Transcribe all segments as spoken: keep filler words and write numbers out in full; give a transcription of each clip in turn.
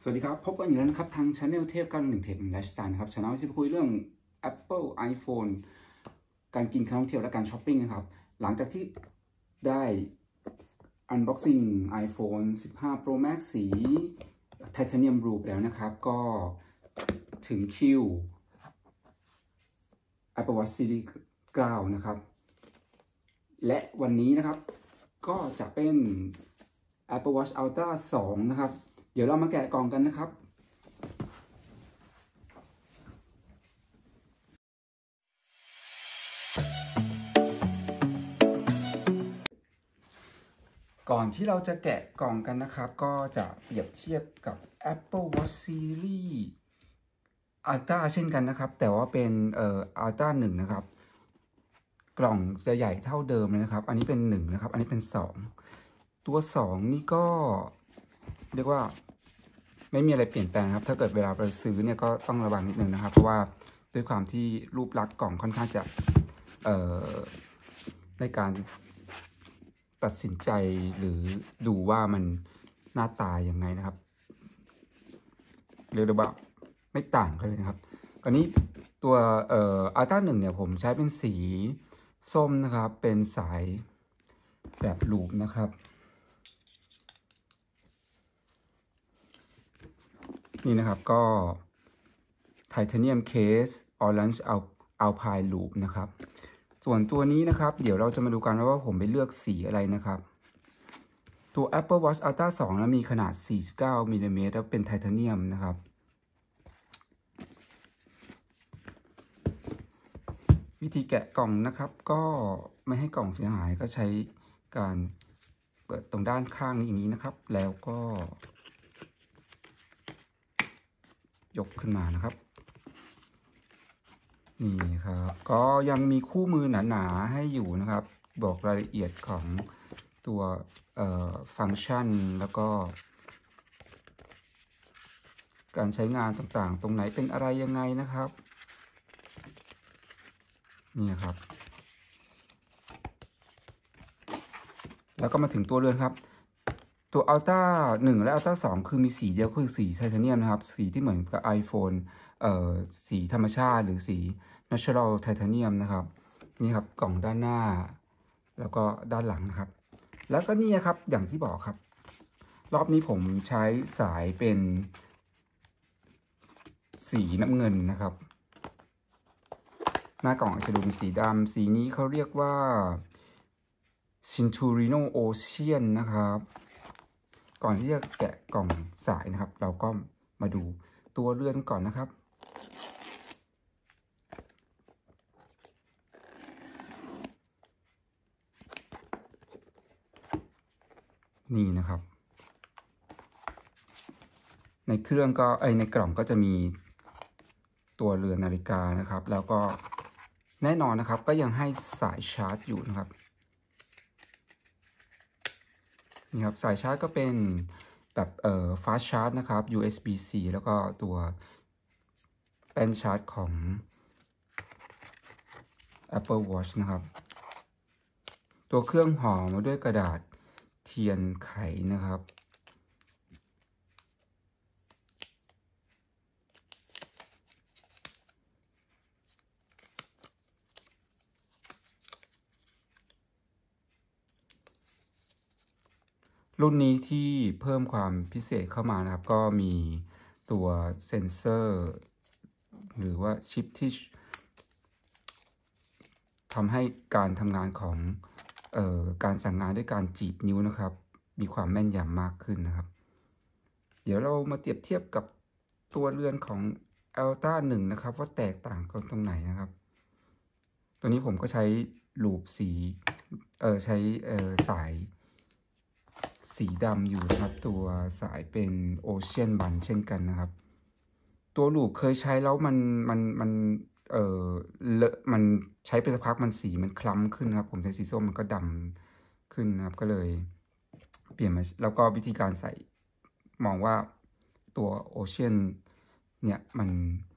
วัสดีครับพบกันอีกแล้วนะครับทาง Channel เทพเก้าหนึ่งเทปไลฟ์สไตล์นะครับ Channel ที่จะคุยเรื่อง Apple iPhone การกินการท่องเที่ยวและการช้อปปิ้งนะครับหลังจากที่ได้ Unboxing iPhone สิบห้า Pro Max สี Titanium Blue แล้วนะครับก็ถึงคิว Apple Watch Series เก้านะครับและวันนี้นะครับก็จะเป็น Apple Watch Ultra สองนะครับเดี๋ยวเรามาแกะกล่องกันนะครับก่อนที่เราจะแกะกล่องกันนะครับก็จะเปรียบเทียบกับ Apple Watch Series Ultra เช่นกันนะครับแต่ว่าเป็นเอ่อ Ultra หนึ่งนะครับกล่องจะใหญ่เท่าเดิมเลยนะครับอันนี้เป็นหนึ่งนะครับอันนี้เป็นสองตัวสองนี่ก็เรียกว่าไม่มีอะไรเปลี่ยนแปลงครับถ้าเกิดเวลาไปซื้อเนี่ยก็ต้องระวังนิดนึงนะครับเพราะว่าด้วยความที่รูปลักษณ์กล่องค่อนข้างจะเอ่อในการตัดสินใจหรือดูว่ามันหน้าตายังไงนะครับเรียกได้ว่าไม่ต่างกันเลยนะครับตอนนี้ตัวเอ่ออัลต้าหนึ่งเนี่ยผมใช้เป็นสีส้มนะครับเป็นสายแบบลูปนะครับนี่นะครับก็ Titanium Case Orange Alpine Loop นะครับส่วนตัวนี้นะครับเดี๋ยวเราจะมาดูกันว่าผมไปเลือกสีอะไรนะครับตัว Apple Watch Ultra สองนะมีขนาดสี่สิบเก้ามิลลิเมตรแล้วเป็นไทเทเนียมนะครับวิธีแกะกล่องนะครับก็ไม่ให้กล่องเสียหายก็ใช้การเปิดตรงด้านข้างนี้อย่างนี้นะครับแล้วก็ยกขึ้นมานะครับนี่ครับก็ยังมีคู่มือหนาๆให้อยู่นะครับบอกรายละเอียดของตัวฟังก์ชันแล้วก็การใช้งานต่างๆตรงไหนเป็นอะไรยังไงนะครับนี่ครับแล้วก็มาถึงตัวเรือนครับตัว Ultra หนึ่งและ Ultra สองคือมีสีเดียวคือสีไทเทเนียมนะครับสีที่เหมือนกับ iPhone เอ่อสีธรรมชาติหรือสี Natural Titanium นะครับนี่ครับกล่องด้านหน้าแล้วก็ด้านหลังนะครับแล้วก็นี่ครับอย่างที่บอกครับรอบนี้ผมใช้สายเป็นสีน้ำเงินนะครับหน้ากล่องจะดูเป็นสีดำสีนี้เขาเรียกว่า Cinturino Ocean นะครับก่อนที่จะแกะกล่องสายนะครับเราก็มาดูตัวเรือนก่อนนะครับนี่นะครับในเครื่องก็ไอในกล่องก็จะมีตัวเรือนนาฬิกานะครับแล้วก็แน่นอนนะครับก็ยังให้สายชาร์จอยู่นะครับนี่ครับสายชาร์จก็เป็นแบบเอ่อ fast charge นะครับ ยู เอส บี ซี แล้วก็ตัวแป้นชาร์จของ Apple Watch นะครับตัวเครื่องห่อมาด้วยกระดาษเทียนไขนะครับรุ่นนี้ที่เพิ่มความพิเศษเข้ามานะครับก็มีตัวเซ็นเซอร์หรือว่าชิปที่ทำให้การทำงานของเอ่อการสั่งงานด้วยการจีบนิ้วนะครับมีความแม่นยำมากขึ้นนะครับเดี๋ยวเรามาเปรียบเทียบกับตัวเรือนของ Ultra หนึ่งนะครับว่าแตกต่างกันตรงไหนนะครับตัวนี้ผมก็ใช้ลูปสีเอ่อใช้เอ่อสายสีดำอยู่นะครับตัวสายเป็นโอเชียนบันเช่นกันนะครับตัวลูปเคยใช้แล้วมันมันมันเอ่อเลอะมันใช้ไปสักพักมันสีมันคล้ำขึ้นนะครับผมใช้สีส้มมันก็ดำขึ้นนะครับก็เลยเปลี่ยนมาแล้วก็วิธีการใส่มองว่าตัวโอเชียนเนี่ยมัน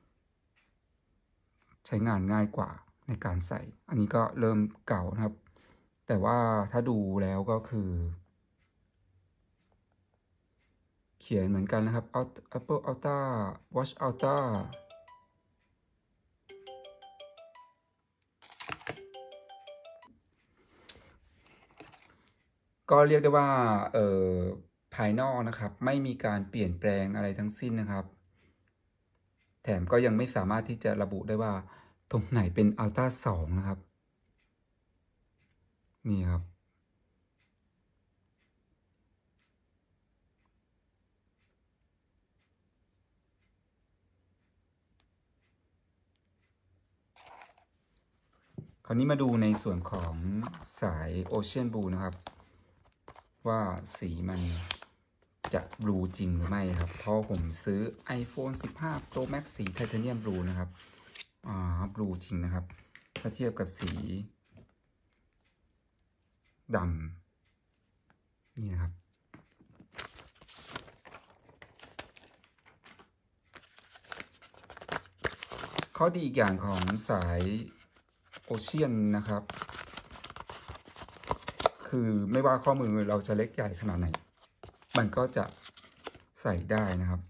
ใช้งานง่ายกว่าในการใส่อันนี้ก็เริ่มเก่านะครับแต่ว่าถ้าดูแล้วก็คือขียนเหมือนกันนะครับ Apple Ultra Watch Ultra ก็เรียกได้ว่าเอ่อภายนอกนะครับไม่มีการเปลี่ยนแปลงอะไรทั้งสิ้นนะครับแถมก็ยังไม่สามารถที่จะระบุได้ว่าตรงไหนเป็น Ultra สองนะครับนี่ครับคราวนี้มาดูในส่วนของสาย Ocean Blue นะครับว่าสีมันจะบลูจริงหรือไม่ครับเพราะผมซื้อ iPhone สิบห้า Pro Max สีไทเทเนียมบลูนะครับอ่าบลูจริงนะครับถ้าเทียบกับสีดำนี่นะครับข้อดีอีกอย่างของสายโอเชียนนะครับคือไม่ว่าข้อมือเราจะเล็กใหญ่ขนาดไหนมันก็จะใส่ได้นะครับ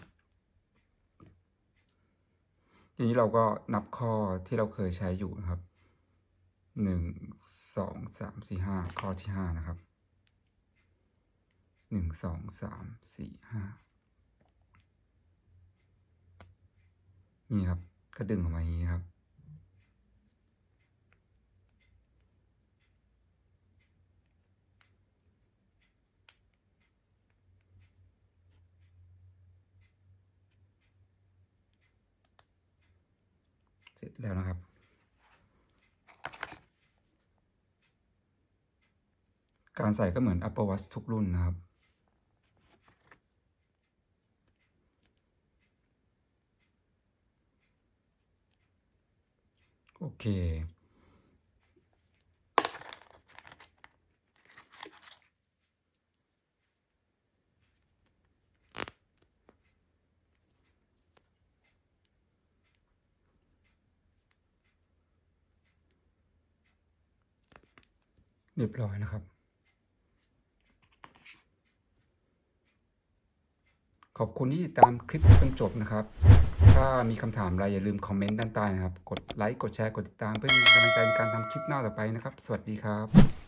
ทีนี้เราก็นับข้อที่เราเคยใช้อยู่นะครับหนึ่งสองสามสี่ห้าข้อที่ห้านะครับหนึ่งสองสามสี่ห้านี่ครับก็ดึงออกมาอย่างนี้ครับเสร็จแล้วนะครับการใส่ก็เหมือน Apple Watch ทุกรุ่นนะครับโอเคเรียบร้อยนะครับขอบคุณที่ติดตามคลิปจนจบนะครับถ้ามีคำถามอะไรอย่าลืมคอมเมนต์ด้านใต้นะครับกดไลค์กดแชร์กดติดตามเพื่อเป็นกำลังใจในการทำคลิปหน้าต่อไปนะครับสวัสดีครับ